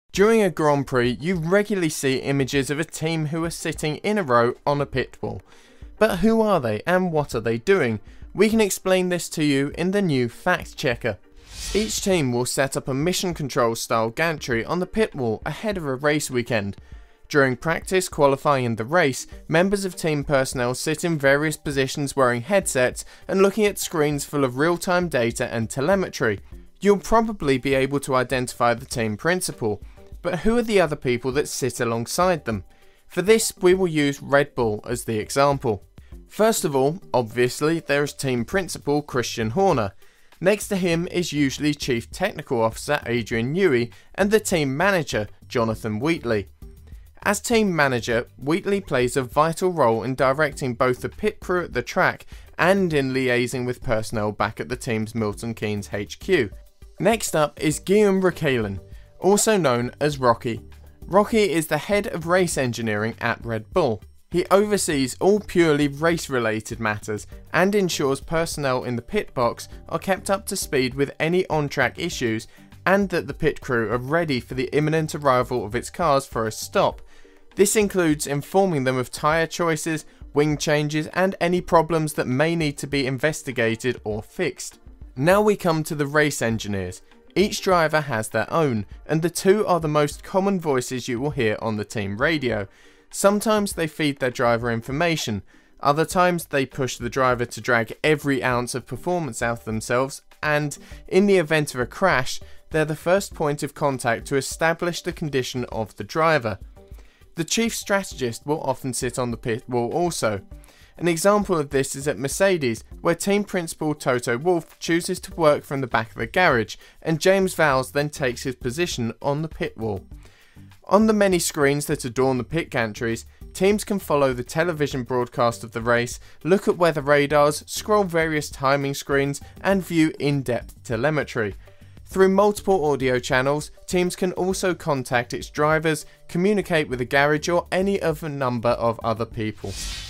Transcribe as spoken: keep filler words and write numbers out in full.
During a Grand Prix, you regularly see images of a team who are sitting in a row on a pit wall. But who are they and what are they doing? We can explain this to you in the new FactChecker. Each team will set up a mission control style gantry on the pit wall ahead of a race weekend. During practice, qualifying and the race, members of team personnel sit in various positions wearing headsets and looking at screens full of real-time data and telemetry. You'll probably be able to identify the team principal, but who are the other people that sit alongside them? For this, we will use Red Bull as the example. First of all, obviously, there is team principal Christian Horner. Next to him is usually Chief Technical Officer Adrian Newey and the team manager Jonathan Wheatley. As team manager, Wheatley plays a vital role in directing both the pit crew at the track and in liaising with personnel back at the team's Milton Keynes H Q. Next up is Guillaume Raquelin, also known as Rocky. Rocky is the head of race engineering at Red Bull. He oversees all purely race-related matters and ensures personnel in the pit box are kept up to speed with any on-track issues and that the pit crew are ready for the imminent arrival of its cars for a stop. This includes informing them of tyre choices, wing changes and any problems that may need to be investigated or fixed. Now we come to the race engineers. Each driver has their own, and the two are the most common voices you will hear on the team radio. Sometimes they feed their driver information, other times they push the driver to drag every ounce of performance out of themselves, and in the event of a crash, they're the first point of contact to establish the condition of the driver. The chief strategist will often sit on the pit wall also. An example of this is at Mercedes, where team principal Toto Wolff chooses to work from the back of the garage, and James Vowles then takes his position on the pit wall. On the many screens that adorn the pit gantries, teams can follow the television broadcast of the race, look at weather radars, scroll various timing screens, and view in-depth telemetry. Through multiple audio channels, teams can also contact its drivers, communicate with the garage or any other number of other people.